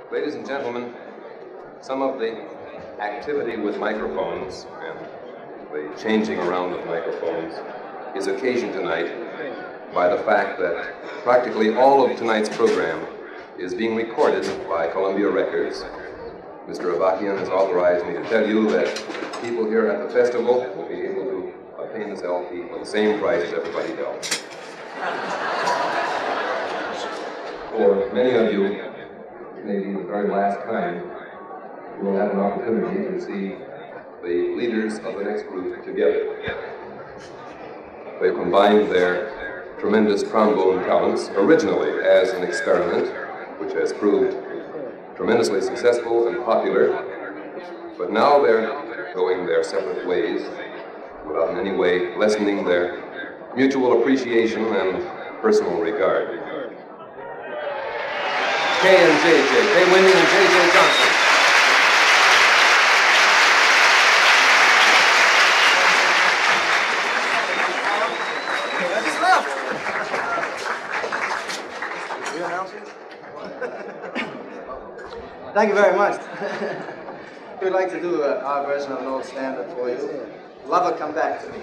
Ladies and gentlemen, some of the activity with microphones and the changing around of microphones is occasioned tonight by the fact that practically all of tonight's program is being recorded by Columbia Records. Mr. Avakian has authorized me to tell you that people here at the festival will be able to obtain this LP for the same price as everybody else. For many of you, maybe the very last time, you will have an opportunity to see the leaders of the next group together. They've combined their tremendous trombone talents originally as an experiment, which has proved tremendously successful and popular, but now they're going their separate ways without in any way lessening their mutual appreciation and personal regard. Kay and JJ, Kay Winning and JJ Johnson. I just left. You announce it? Thank you very much. We'd like to do our version of an old standard for you. Lover, Come Back to Me.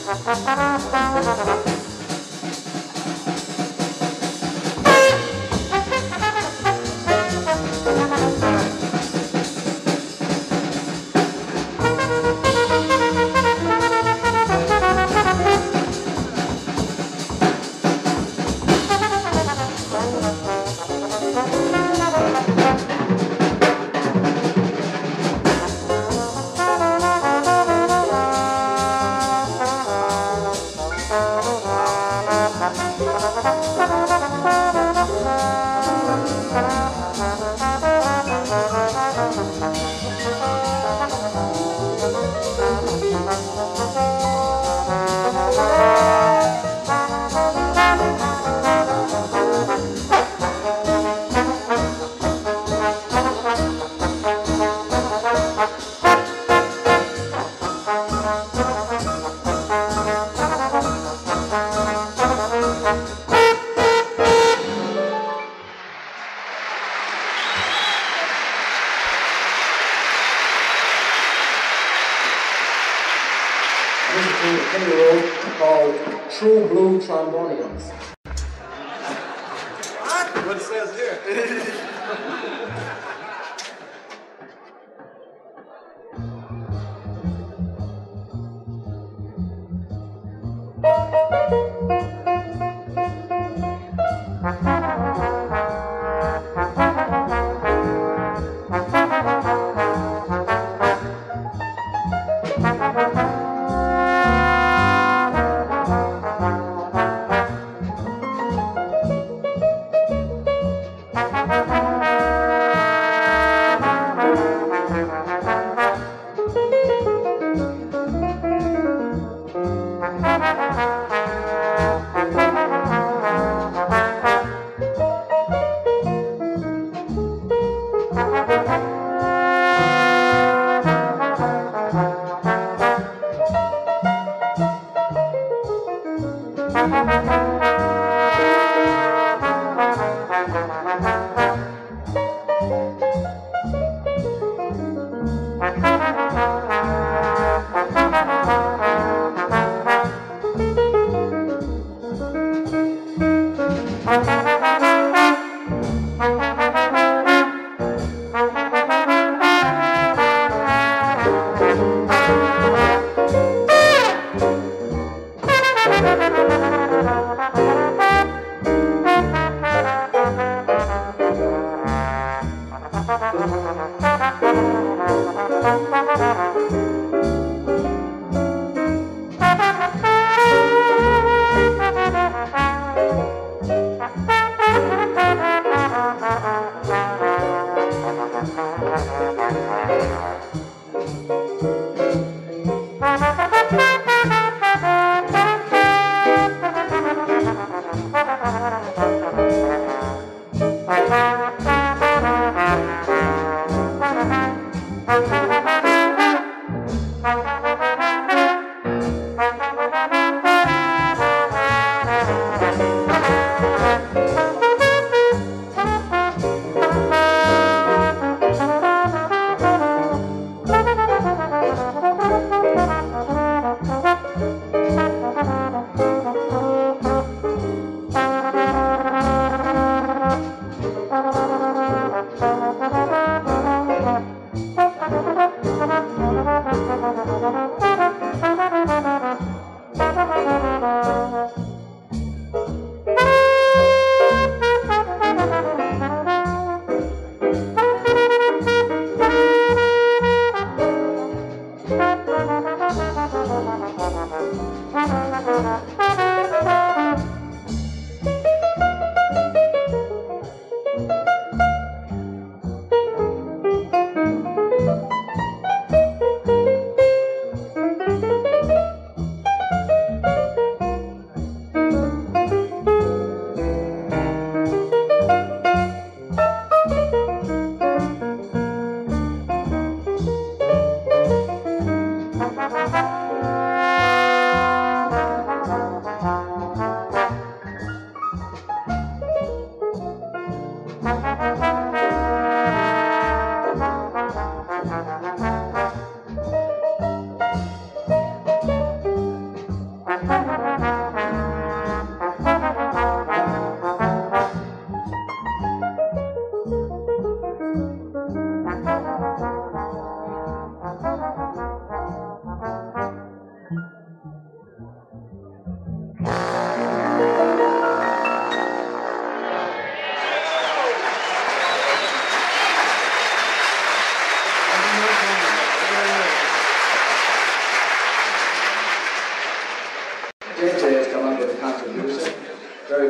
Called True Blue Tromboniums. What it says here.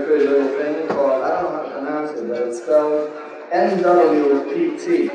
pretty little thing called, I don't know how to pronounce it, but it's spelled Nwpt.